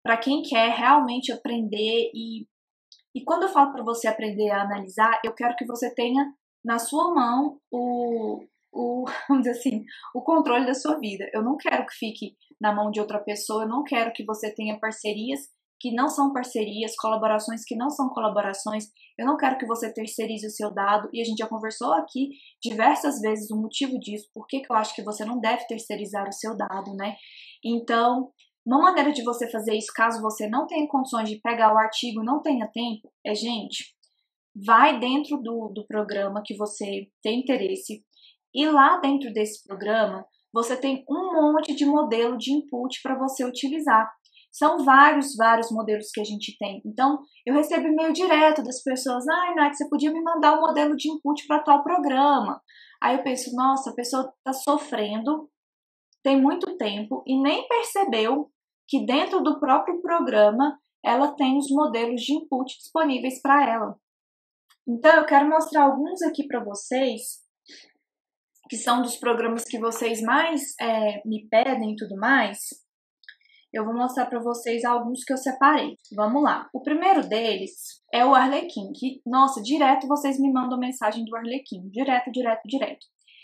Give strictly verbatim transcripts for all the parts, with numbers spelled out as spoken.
para quem quer realmente aprender e, e quando eu falo para você aprender a analisar, eu quero que você tenha na sua mão o, o, vamos dizer assim, o controle da sua vida. Eu não quero que fique na mão de outra pessoa, eu não quero que você tenha parcerias que não são parcerias, colaborações que não são colaborações, eu não quero que você terceirize o seu dado, e a gente já conversou aqui diversas vezes o motivo disso, por que eu acho que você não deve terceirizar o seu dado, né? Então, uma maneira de você fazer isso, caso você não tenha condições de pegar o artigo, não tenha tempo, é, gente, vai dentro do, do programa que você tem interesse, e lá dentro desse programa, você tem um monte de modelo de input para você utilizar. São vários, vários modelos que a gente tem. Então, eu recebo e-mail direto das pessoas, ai, Nath, você podia me mandar um modelo de input para tal programa. Aí eu penso, nossa, a pessoa está sofrendo, tem muito tempo e nem percebeu que dentro do próprio programa ela tem os modelos de input disponíveis para ela. Então, eu quero mostrar alguns aqui para vocês, que são dos programas que vocês mais é, me pedem e tudo mais. Eu vou mostrar para vocês alguns que eu separei. Vamos lá. O primeiro deles é o Arlequim, que, nossa, direto vocês me mandam mensagem do Arlequim. Direto, direto, direto.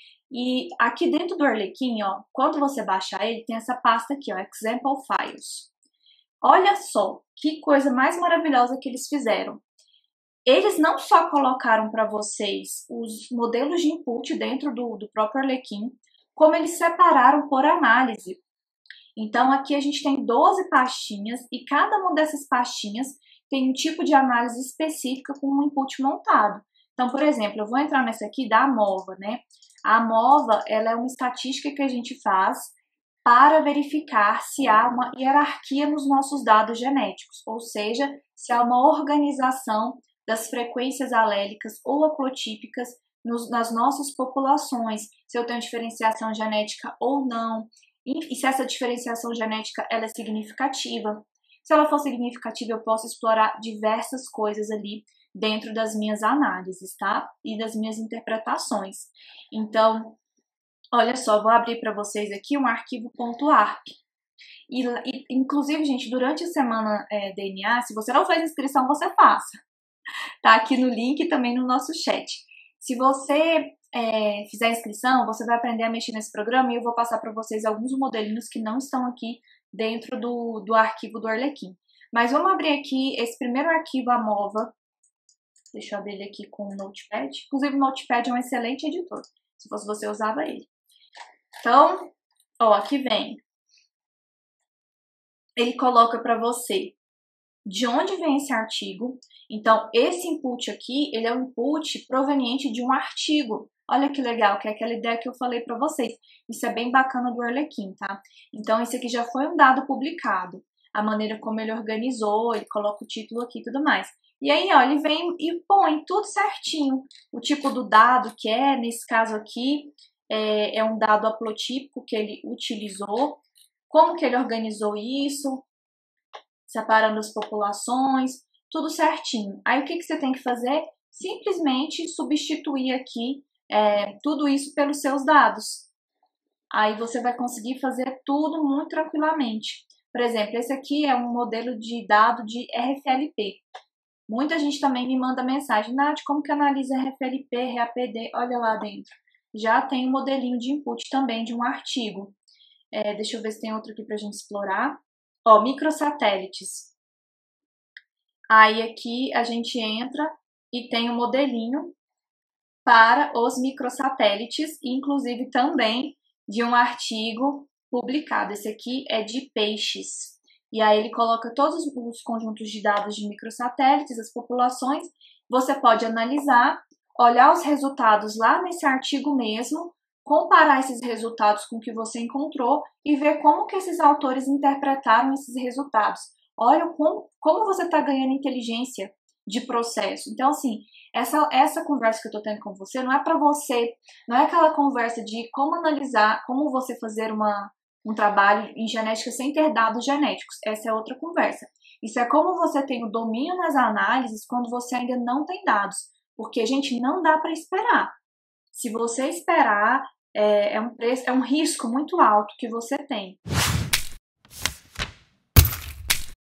E aqui dentro do Arlequim, ó, quando você baixar ele, tem essa pasta aqui, ó, Example Files. Olha só que coisa mais maravilhosa que eles fizeram. Eles não só colocaram para vocês os modelos de input dentro do, do próprio Arlequim, como eles separaram por análise. Então, aqui a gente tem doze pastinhas e cada uma dessas pastinhas tem um tipo de análise específica com um input montado. Então, por exemplo, eu vou entrar nessa aqui da AMOVA, né? A AMOVA, ela é uma estatística que a gente faz para verificar se há uma hierarquia nos nossos dados genéticos, ou seja, se há uma organização das frequências alélicas ou haplotípicas nos, nas nossas populações, se eu tenho diferenciação genética ou não, e se essa diferenciação genética ela é significativa. Se ela for significativa, eu posso explorar diversas coisas ali dentro das minhas análises, tá? E das minhas interpretações. Então, olha só, vou abrir para vocês aqui um arquivo .arp. E, e, inclusive, gente, durante a semana é, D N A, se você não fez inscrição, você faça. Tá aqui no link e também no nosso chat. Se você é, fizer inscrição, você vai aprender a mexer nesse programa e eu vou passar para vocês alguns modelinhos que não estão aqui dentro do, do arquivo do Arlequim. Mas vamos abrir aqui esse primeiro arquivo AMOVA. Deixa eu abrir ele aqui com o Notepad. Inclusive o Notepad é um excelente editor. Se fosse você, usava ele. Então, ó, aqui vem. Ele coloca para você de onde vem esse artigo. Então, esse input aqui, ele é um input proveniente de um artigo. Olha que legal, que é aquela ideia que eu falei para vocês. Isso é bem bacana do Arlequim, tá? Então, esse aqui já foi um dado publicado. A maneira como ele organizou, ele coloca o título aqui e tudo mais. E aí, ó, ele vem e põe tudo certinho. O tipo do dado que é, nesse caso aqui, é, é um dado haplotípico que ele utilizou. Como que ele organizou isso, separando as populações, tudo certinho. Aí o que, que você tem que fazer? Simplesmente substituir aqui é, tudo isso pelos seus dados. Aí você vai conseguir fazer tudo muito tranquilamente. Por exemplo, esse aqui é um modelo de dado de R F L P. Muita gente também me manda mensagem, Nath, como que analisa R F L P, R A P D? Olha lá dentro. Já tem um modelinho de input também de um artigo. É, deixa eu ver se tem outro aqui para a gente explorar. Ó, microsatélites. Aí aqui a gente entra e tem um modelinho para os microsatélites, inclusive também de um artigo publicado. Esse aqui é de peixes. E aí ele coloca todos os conjuntos de dados de microsatélites, as populações. Você pode analisar, olhar os resultados lá nesse artigo mesmo, comparar esses resultados com o que você encontrou e ver como que esses autores interpretaram esses resultados. Olha como, como você está ganhando inteligência de processo. Então, assim, essa, essa conversa que eu estou tendo com você não é para você, não é aquela conversa de como analisar, como você fazer uma, um trabalho em genética sem ter dados genéticos. Essa é outra conversa. Isso é como você tem o domínio nas análises quando você ainda não tem dados. Porque, gente, não dá para esperar. Se você esperar, é, é, um preço, é um risco muito alto que você tem.